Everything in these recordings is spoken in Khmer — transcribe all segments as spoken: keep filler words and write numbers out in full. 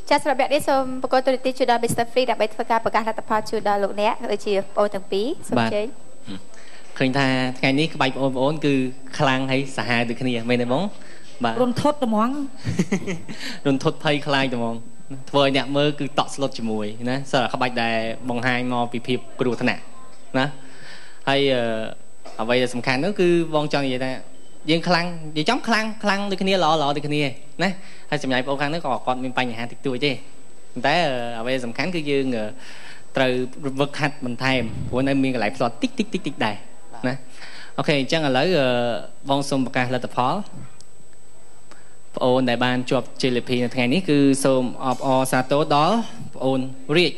ចាស្របបែបនេះសូមប្រកបទូរទស្សន៍ជួយដល់ Mister Free ដើម្បីធ្វើការប្រកាសលទ្ធផលជួយដល់លោកអ្នកដូចជាបងទាំងពីរសូមជ័យឃើញថាថ្ងៃនេះក្បាច់បងប្អូនគឺខ្លាំងហើយសាហាវដូចគ្នាមែនទេបងបាទរន្ធត់ត្មងរន្ធត់ភ័យខ្លាចត្មងធ្វើឲ្យអ្នកមើលគឺតក់ស្លុតជាមួយណាសិស្សក្បាច់ដែលបង្ហាញមកពីភាពគ្រោះថ្នាក់ណាហើយអ្វីដែលសំខាន់នោះគឺបងចង់និយាយថាយើងខ្លាំងនិយាយចំខ្លាំងខ្លាំងដូចគ្នាល្អល្អដូចគ្នាណាហើយសម្រាប់បងខាងនោះក៏គាត់មានបញ្ហាតិចតួចទេប៉ុន្តែអ្វីសំខាន់គឺយើងត្រូវវឹកហាត់បន្ថែមព្រោះនៅមានកន្លែងផ្ទាត់តិចតិចតិចតិចដែរណាអូខេអញ្ចឹងឥឡូវបងសូមប្រកាសលទ្ធផលបងអូនដែលបានជាប់ជ័យលាភីនៅថ្ងៃនេះគឺសូមអបអរសាទរដល់បងអូនរាជ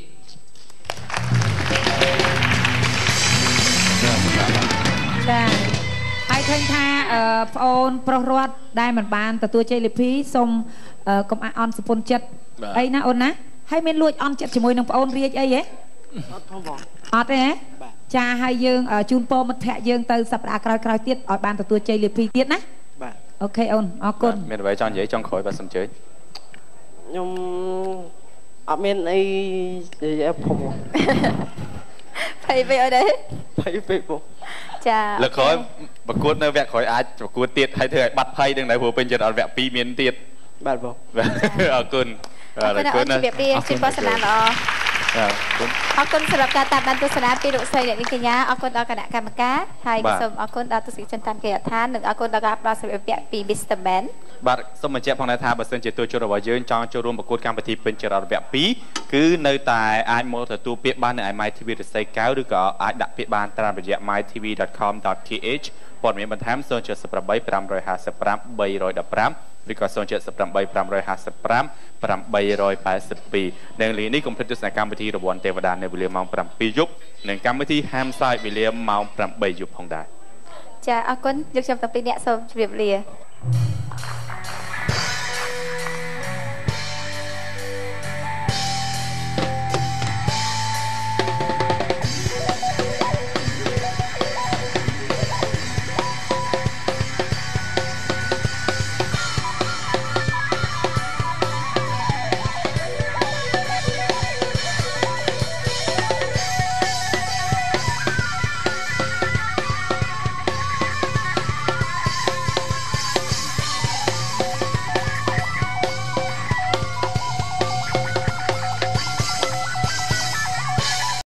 ចាហើយឃើញថាប្អូនប្រុសរត់ដែលមិនបានទទួលជ័យលាភីសូមកុំអន់សុពន្ធចិត្តអីណាអូនណាហើយមានលួចអន់ចិត្តជាមួយនឹងប្អូនរាជអីហ៎អត់ផងបងអត់ទេហ៎ចាហើយយើងជូនពរមិត្តភ័ក្តិយើងទៅសប្តាហ៍ក្រោយក្រោយទៀតឲ្យបានទទួលជ័យលាភីទៀតណាបាទអូខេអូនអរគុណមានអ្វីចង់និយាយចង់ក្រោយបាទសូមជើញខ្ញុំអត់មានអីនិយាយផងភ័យពេកអត់ទេភ័យពេកបងចាលើក្រោយប្រកួតនៅវគ្គក្រោយអាចប្រកួតទៀតហើយធ្វើឲ្យបាត់ភ័យនឹងដែរព្រោះពេញចិត្តអត់វគ្គពីរមានទៀតបាទបងអរគុណអរគុណណាស់ជម្រាបលាជូនពរសំណាងល្អអរគុណសម្រាប់ការតាមដានទស្សនាពីលោកស្រីអ្នកនាងកញ្ញាអរគុណដល់គណៈកម្មការហើយសូមអរគុណដល់ទស្សនិកជនតាមគេដ្ឋាននិងអរគុណដល់ការផ្ដល់សេវាពាក់ពី Mister Ben បាទសូមបញ្ជាក់ផងដែរថាបើសិនជាទូជនរបស់យើងចង់ចូលរួមប្រកួតកម្មវិធីពេញចិត្តរយៈពីរគឺនៅតែអាចមកទទួលពាក្យបាននៅឯ My ធី វី រស័យកៅឬក៏អាចដាក់ពាក្យបានតាមរយៈ my t v dot com dot t h ព័ត៌មានបន្ថែមศูนย์ เจ็ด แปด ห้า ห้า ห้า ห้า ห้า ห้า ห้า ឬក៏ศูนย์ เจ็ด แปด ห้า ห้า ห้า ห้า ห้า ห้า แปด ពីរនិងលេខនេះកុំភ្លេចទស្សនាកម្មវិធីរង្វាន់ទេវតានៅវេលាម៉ោងប្រាំពីរយប់និងកម្មវិធីហាមសាយវេលាម៉ោងប្រាំបីយប់ផងដែរចាអរគុណយើងខ្ញុំតាំងពីអ្នកសូមជម្រាបលា